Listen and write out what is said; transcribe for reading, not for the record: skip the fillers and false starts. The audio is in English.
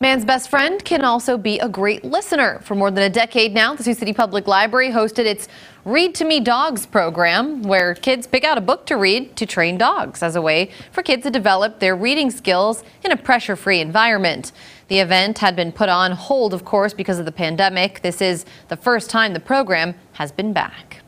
Man's best friend can also be a great listener. For more than a decade now, the Sioux City Public Library hosted its Read to Me Dogs program, where kids pick out a book to read to train dogs as a way for kids to develop their reading skills in a pressure-free environment. The event had been put on hold, of course, because of the pandemic. This is the first time the program has been back.